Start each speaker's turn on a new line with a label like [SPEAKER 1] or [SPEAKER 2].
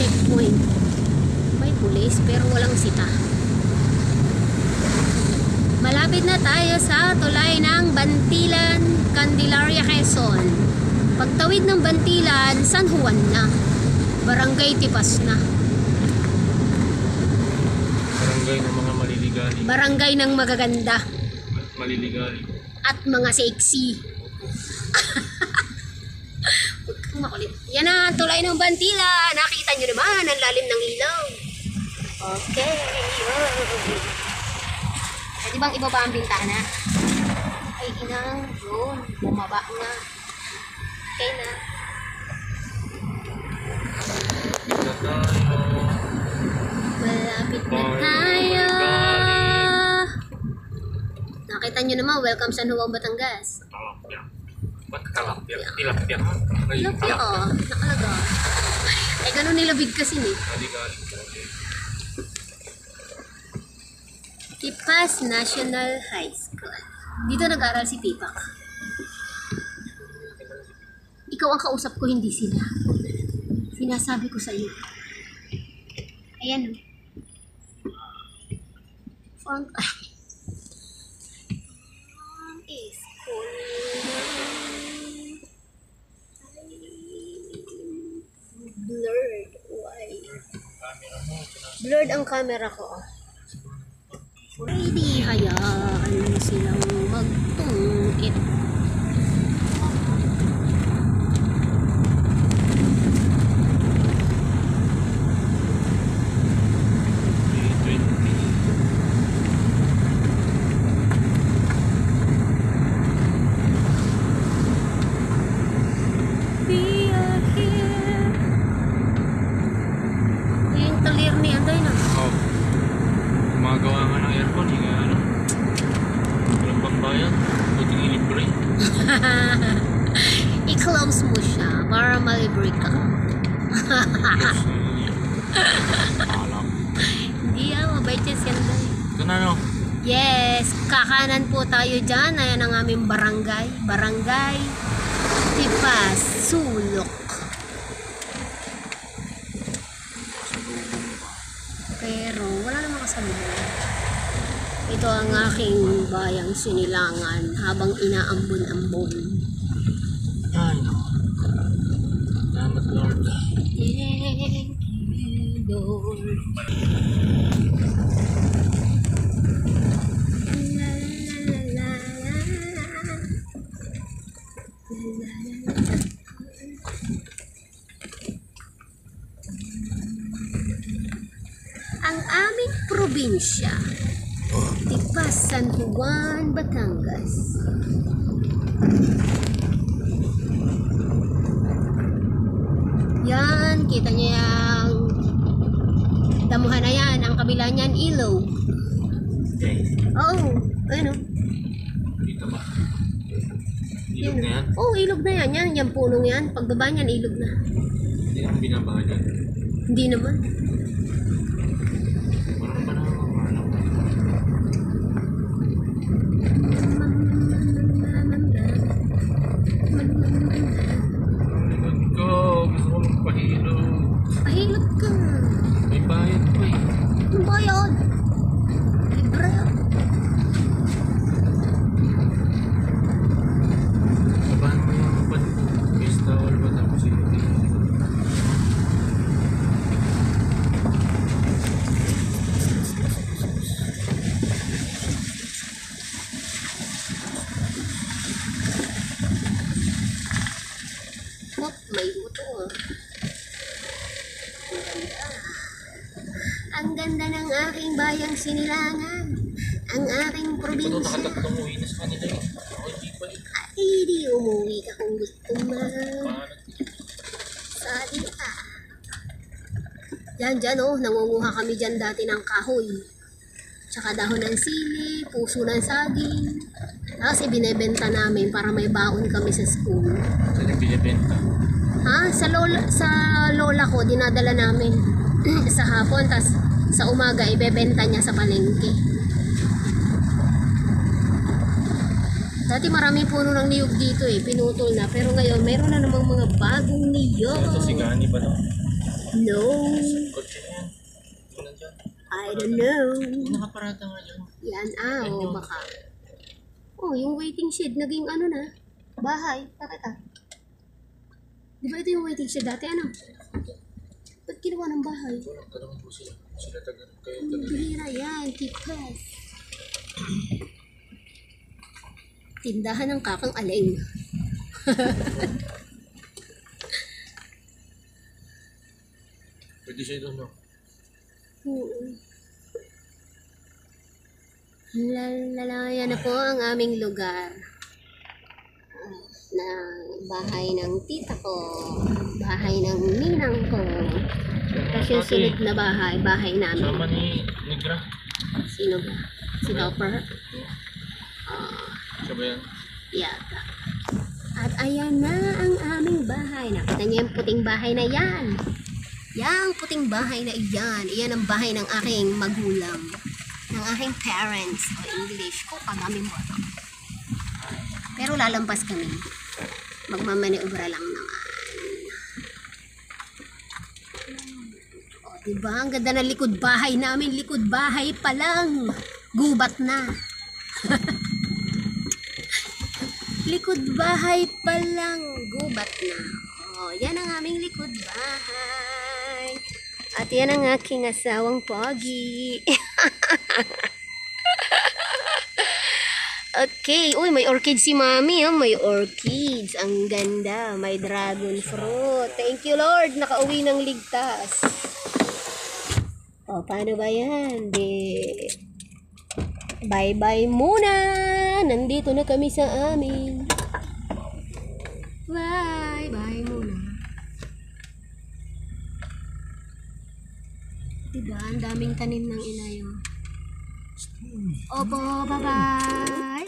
[SPEAKER 1] checkpoint. May pulis pero walang sita. Malapit na tayo sa tulay ng Bantilan, Candelaria, Quezon. Pagtawid ng Bantilan, San Juan na. Barangay Tipas na.
[SPEAKER 2] Barangay ng mga maliligali.
[SPEAKER 1] Barangay ng magaganda.
[SPEAKER 2] Maliligali.
[SPEAKER 1] At mga sexy. Huwag kang makulit. Yan na, tulay ng Bantilan. Nakita nyo naman ang lalim ng ilaw. Okay. Pwede bang ibaba ang bintana? Ay, inang yun. Bumaba nga. Okay na.
[SPEAKER 2] Ito tayo.
[SPEAKER 1] Malapit na tayo. Nakita nyo naman, welcome sa Nuwang Batangas.
[SPEAKER 2] Talapya. Ba't talapya? Tilapya. Ay,
[SPEAKER 1] Tilapia, oh. Nakalaga. Ay, ganun nilabig kasi ni.
[SPEAKER 2] Maligali.
[SPEAKER 1] Tipas National High School. Dito nag-aral si Pipak. Ikaw ang kausap ko, hindi sila. Sinasabi ko sa iyo. Ayan. Font. School. Blurred. Why? Blurred ang camera ko. Ready, hayaan silang magtungkit. We are here. Yung talir ni Anday na.
[SPEAKER 2] Oh. Gumagawa nga ng aircon. Yung ano. Walang pambayan. Buting ilibre.
[SPEAKER 1] I-close mo siya para malibre ka.
[SPEAKER 2] Alam.
[SPEAKER 1] Hindi mabait siya si Anday.
[SPEAKER 2] Ito na no.
[SPEAKER 1] Yes, kakanan po tayo dyan. Ayan ang aming barangay. Barangay Tipas, Sulok. Pero wala namang kasalubong. Ito ang aking bayang sinilangan habang inaambon-ambon.
[SPEAKER 2] Ay, no. Salamat, Lord.
[SPEAKER 1] Thank you, Lord. Ang aming probinsya, Tipas, San Juan, Batangas. Yan, kita niyo yung damuhan na yan. Ang kabila niyan, ilog.
[SPEAKER 2] Okay.
[SPEAKER 1] Oh, ayun o.
[SPEAKER 2] Dito ba? Ilog na yan?
[SPEAKER 1] Oh, ilog na yan. Yan punong yan. Pagbaba niyan, ilog na.
[SPEAKER 2] Hindi naman binabahan yan.
[SPEAKER 1] Hindi naman.
[SPEAKER 2] Parang ba naman ano? Likod ko. Gusto ko magpahilo.
[SPEAKER 1] Pahilot ka.
[SPEAKER 2] May bayad pa eh.
[SPEAKER 1] Ano ba yun? Libre yun.
[SPEAKER 2] Sabahan mo yung pan ko. Case towel ba tapos ilog eh.
[SPEAKER 1] Oh, may motor. Ang ganda ng aking bayang sinilangan. Ang aking
[SPEAKER 2] Ito
[SPEAKER 1] probinsya.
[SPEAKER 2] nakatatlong umuwi na sa kanila eh. Ako hindi pa eh.
[SPEAKER 1] Ay, di umuwi ka kung gusto mo.
[SPEAKER 2] Paano?
[SPEAKER 1] Sabi ka. Yan dyan oh, nangunguha kami dyan dati ng kahoy. Tsaka dahon ng sili, puso ng saging. Tapos ibinebenta namin para may baon kami sa school.
[SPEAKER 2] Saan yung binibenta?
[SPEAKER 1] Ha? Sa lola ko, dinadala namin sa hapon. Tapos sa umaga, ibebenta niya sa palengke. Dati marami puno ng niyog dito eh, pinutol na. Pero ngayon, mayroon na namang mga bagong niyog.
[SPEAKER 2] Ito si Gani ba no?
[SPEAKER 1] No,
[SPEAKER 2] Kotse na yan. Tingnan dyan.
[SPEAKER 1] I don't know.
[SPEAKER 2] Nakaparada nga dyan.
[SPEAKER 1] Yan, baka. Oh, yung waiting shed, naging ano na, bahay. Bakit Di ba ito yung waiting shed dati, ano? Ba't ginawa ng bahay?
[SPEAKER 2] Walang tanong po sila. Sila kayo
[SPEAKER 1] Bihira yan, tipas. Tindahan ng kakang aleng.
[SPEAKER 2] Pwede siya doon, no?
[SPEAKER 1] Yan na po ang aming lugar. Na bahay ng tita ko, bahay ng ninang ko. Tapos yung sunod na bahay namin.
[SPEAKER 2] Sama ni Negra.
[SPEAKER 1] Sino ba? Si Hopper?
[SPEAKER 2] Siya ba yan?
[SPEAKER 1] Yata. At ayan na ang aming bahay. Nakita niyo yung puting bahay na yan. Yang puting bahay na iyan. Iyan ang bahay ng aking magulang. Ng aking parents. O English ko, pagami mo. Pero lalampas kami. Magmamaniobra lang naman. O, diba? Ang ganda ng likod bahay namin. Likod bahay pa lang. Gubat na. Likod bahay pa lang. Gubat na. O, yan ang aming likod bahay. At yan ang aking asawang pogi. Okay. Uy, may orchids si mami. Oh. May orchids. Ang ganda. May dragon fruit. Thank you, Lord. Nakauwi ng ligtas. O, paano ba yan? Bye-bye muna. Nandito na kami sa amin. Bye-bye muna. Diba? Ang daming tanim ng inayo. Opo, bye-bye.